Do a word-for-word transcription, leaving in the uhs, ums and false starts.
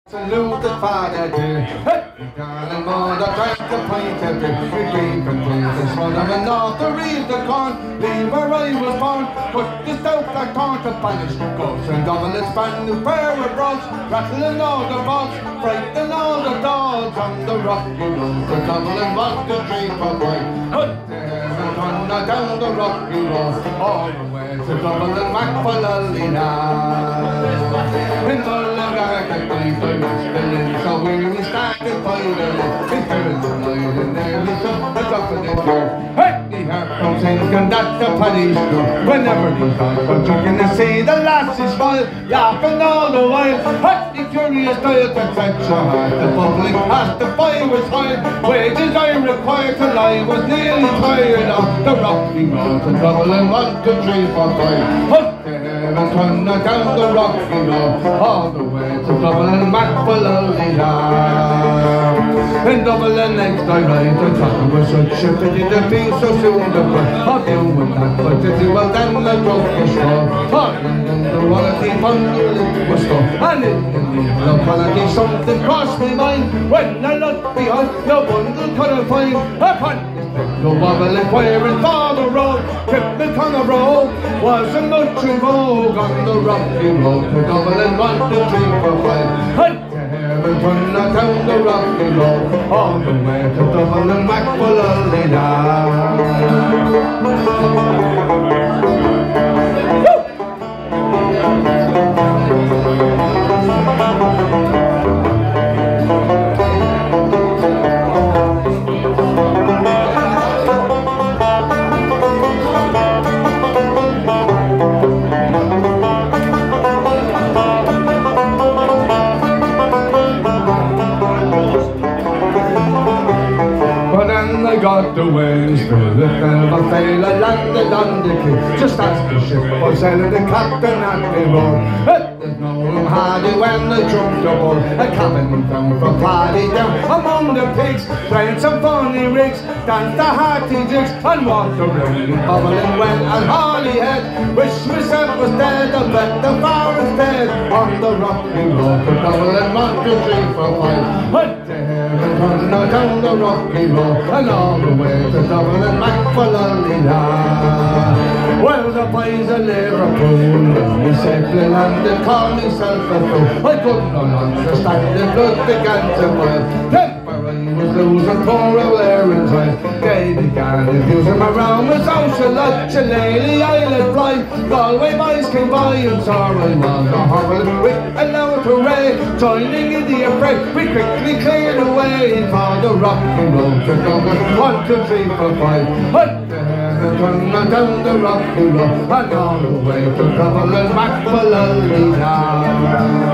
Salute the father dear, hey! Darling mother drank a pint of beer. We gave her praise and swung them enough to read the corn. Leave where I was born, put the stout black corn to banish. Ghosts and goblins, brand new pair of brogues, rattling all the bogs, frightening all the dogs on the rocky road. The goblin was the tree for boy. Hunt the hare and thunder down the rocky road, all the way to Dublin, Mac for Lallina. In Dublin, Mac at night, I was spilling so weary, started finally. It turns the night and nearly took the top of the door. Hey! The heart comes in, and that's the paddy's door. Whenever these dogs are drinking, they see the lasses smile, laughing all the while. Hey! The curious diet that fetch a heart, the bubbling past the fire was high. Wages I required till I was nearly tired of the rocky road to Dublin, one, two, three, four, five. Hunt the hare and thunder down the rocky road, all the way to Dublin, Mac for Lallina. In Dublin next I ride, I thought it was such a pity to be so soon apart. I'll deal with that, but if you well then the drug was strong. Talking in the quality fun the lip was strong. And in the middle of quality something crossed my mind. When I looked behind, no bundle could I find. Upon this big no wobble inquiring for the road. Tripping on the road wasn't much in vogue on the rocky road to Dublin, one, two, three, four, five. And run down the rocky road, all the way to Dublin, Mac for Lallina. I got the waves through the film of fail. I landed on the quay just as the ship was sailing. The captain at the road. There's no room hardy when the jumped aboard. A cabin down from party down among the pigs, playing some funny rigs, danced the hearty jigs, and walked around bubbling well and Harley head. Wish myself was dead, I bet the forest dead on the rocky road to Dublin, one, two, three, four, five. Hunt the hare and thunder down the rocky road, and all the way to Dublin, Mac for Lallina. Well, the boys of Liverpool, we safely landed, called myself a fool. I could not understand the blood began to boil. Temper I was losing for a wearing time. They began abusing my round with social lunch and Lady Island fly. Galway boys came by and saw I was a horrible with a loud hooray. Joining in the affray, we quickly cleared away for the rocky road to Dublin, one, two, three, four, five. Hunt the hare and thunder down the rocky road, and all the way to Dublin, Mac for Lallina.